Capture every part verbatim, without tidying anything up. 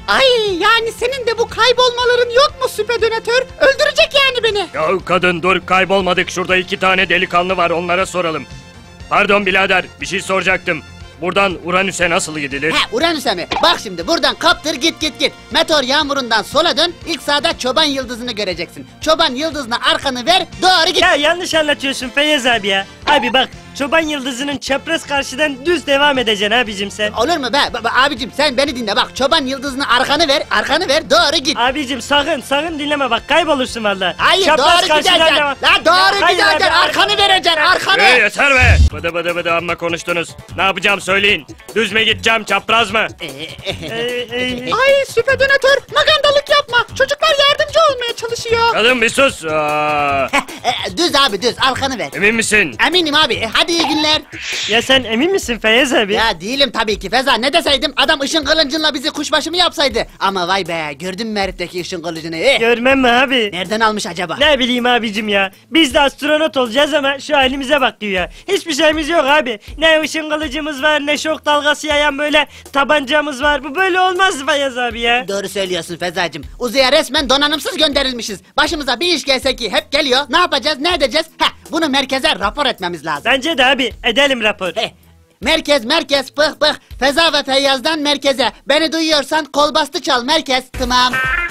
Ay yani senin de bu kaybolmaların yok mu süpedönatör? Öldürecek yani beni. Ya kadın dur, kaybolmadık. Şurada iki tane delikanlı var, onlara soralım. Pardon birader, bir şey soracaktım. Buradan Uranüs'e nasıl gidilir? He, Uranüs'e mi? Bak şimdi buradan kaptır git git git. Meteor yağmurundan sola dön. İlk sağda çoban yıldızını göreceksin. Çoban yıldızına arkanı ver, doğru git. Ya yanlış anlatıyorsun Feyyaz abi ya. Abi bak, çoban yıldızının çapraz karşıdan düz devam edeceksin abicim sen. Olur mu be? Ba- ba- abicim sen beni dinle bak. Çoban yıldızına arkanı ver, arkanı ver, doğru git. Abicim sakın sakın dinleme bak, kaybolursun valla. Hayır Çapraz doğru karşıdan gideceksin. devam- La doğru Hayır gideceksin, abi, arkanı vereceksin, arkanı. Hey yeter be! Bıdı bıdı bıdı amma konuştunuz. Ne yapacağım söyleyin. Düz mü gideceğim, çapraz mı? Ee, e, Ay süpedönatör, magandalık yapma. Çocuklar yardımcı olmaya çalışıyor. Kadın bir sus. Aa, E, düz abi düz, arkanı ver. emin misin? Eminim abi. E, hadi iyi günler. Ya sen emin misin Feyyaz abi? Ya değilim tabii ki Feza. Ne deseydim adam ışın kılıcınla bizi kuşbaşı mı yapsaydı? Ama vay be, gördün mü herifteki ışın kılıcını? Eh, Görmem mi abi? nereden almış acaba? Ne bileyim abicim ya. Biz de astronot olacağız ama şu halimize bak diyor ya. Hiçbir şeyimiz yok abi. Ne ışın kılıcımız var, ne şok dalgası yayan böyle tabancamız var. Bu böyle olmaz Feyyaz abi ya. Doğru söylüyorsun Fezacığım. Uzaya resmen donanımsız gönderilmişiz. Başımıza bir iş gelse ki hep geliyor. Ne yapacağız, ne edeceğiz? Heh, bunu merkeze rapor etmemiz lazım. Bence de abi, edelim rapor. Heh. Merkez merkez pıh pıh. Feza ve Feyyaz'dan merkeze. Beni duyuyorsan kol bastı çal merkez. Tamam.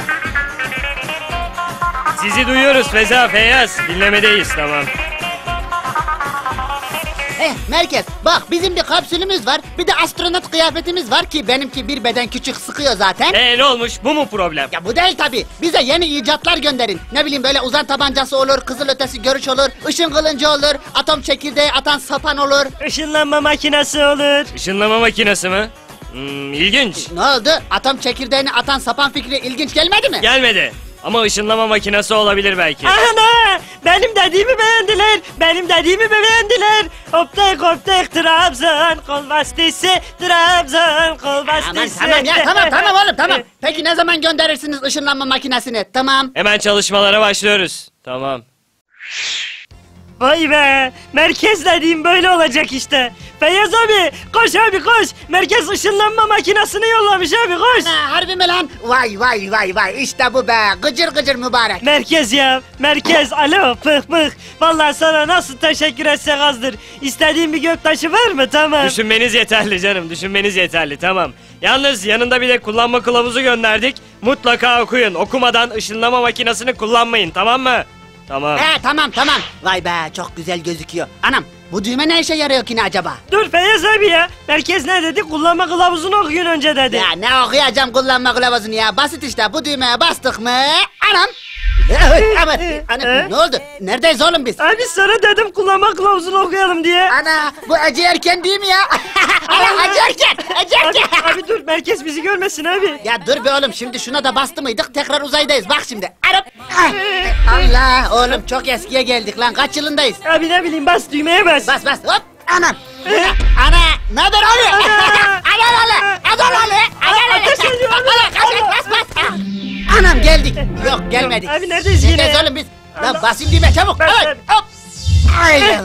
Sizi duyuyoruz Feza, Feyyaz. Dinlemedeyiz, tamam. Eh merkez bak bizim bir kapsülümüz var. Bir de astronot kıyafetimiz var ki benimki bir beden küçük sıkıyor zaten. Ee ne olmuş, bu mu problem? Ya bu değil tabi. Bize yeni icatlar gönderin. Ne bileyim böyle uzan tabancası olur, kızıl ötesi görüş olur, ışın kılıncı olur, atom çekirdeği atan sapan olur. Işınlanma makinesi olur. Işınlama makinesi mi? Hmm, ilginç. Ne oldu? Atom çekirdeğini atan sapan fikri ilginç gelmedi mi? Gelmedi. Ama ışınlama makinesi olabilir belki. Ana! Benim dediğimi beğendiler. Benim dediğimi beğendiler. Hoptek hoptek Trabzon kol bastisi. Trabzon kol Aman bastisi. tamam ya tamam tamam oğlum tamam. Peki ne zaman gönderirsiniz ışınlanma makinesini? Tamam. Hemen çalışmalara başlıyoruz. Tamam. Vay be! Merkez dediğim böyle olacak işte. Feyyaz abi koş abi koş. Merkez ışınlanma makinesini yollamış abi koş. Ha, harbi mi lan? Vay vay vay vay işte bu be. Gıcır gıcır mübarek. Merkez ya, merkez. Alo, pıh pıh. Vallahi sana nasıl teşekkür etsek azdır. İstediğin bir göktaşı var mı? Tamam. Düşünmeniz yeterli canım, düşünmeniz yeterli, tamam. Yalnız yanında bir de kullanma kılavuzu gönderdik. Mutlaka okuyun. Okumadan ışınlama makinesini kullanmayın, tamam mı? Tamam. He tamam tamam. Vay be çok güzel gözüküyor. Anam bu düğme ne işe yarıyor ki ne acaba? Dur Feyyaz abi ya. Merkez ne dedi? Kullanma kılavuzunu okuyun önce dedi. Ya ne okuyacağım kullanma kılavuzunu ya. Basit işte bu düğmeye bastık mı? Anam. Aman, anam ne oldu? Neredeyiz oğlum biz? Abi sana dedim kullanma kılavuzunu okuyalım diye. Ana bu Ece Erken değil mi ya? Ana Ece Erken. Ece Abi, Erken. abi dur merkez bizi görmesin abi. Ya dur be oğlum şimdi şuna da bastı mıydık tekrar uzaydayız bak şimdi. Anam. Ah, Allah oğlum çok eskiye geldik lan kaç yılındayız? Abi ne bileyim bas düğmeye bas. Bas bas hop. Anam. Ana ne haber abi? Ana. Ana Ali. Ana Ali. Ana Ali. Ateş ediyor abi. Ana kaç bas bas. Ah. Anam geldik. Yok gelmedik. Abi neredeyiz yine Neredeyiz ya? oğlum biz? Lan basayım düğme çabuk. Bas, Evet hop. Ay.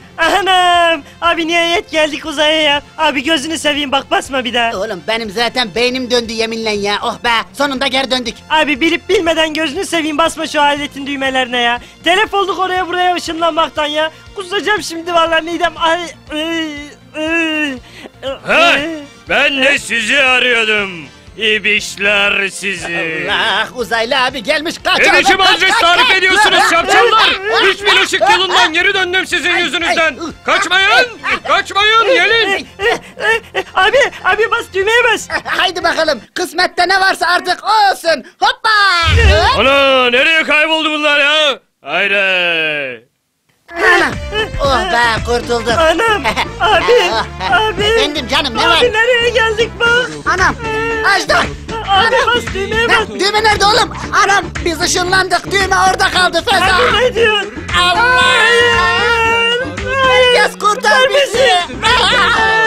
Anam. Abi nihayet geldik uzaya ya. Abi gözünü seveyim bak basma bir daha. Oğlum benim zaten beynim döndü yeminle ya. Oh be sonunda geri döndük. Abi bilip bilmeden gözünü seveyim basma şu aletin düğmelerine ya. Telef olduk oraya buraya ışınlanmaktan ya. Kusacağım şimdi vallahi midem. Ay, ıı, ıı, Ha, ıı. ben de sizi arıyordum. İbişler sizi. Allah uzaylı abi gelmiş kaç. Ne oğlum, biçim kaç, adres kaç, tarif kaç. ediyorsunuz şapşallar? Üç bin ışık yılından geri döndüm sizin yüzünüzden. Kaçmayın, kaçmayın, gelin. Abi abi bas düğmeye bas. Haydi bakalım kısmette ne varsa artık o olsun. Hoppa. Ana, nereye kayboldu bunlar ya? Haydi. Anam. Oh be kurtulduk. Anam abi abi. Efendim canım ne var? Abi nereye geldik bak. Anam. Ajdar. Abi bas düğmeye bas. Ne, düğme nerede oğlum? Anam biz ışınlandık düğme orada kaldı Feza. Abi ne diyorsun? Allah. Hayır. Hayır. Herkes kurtar bizi.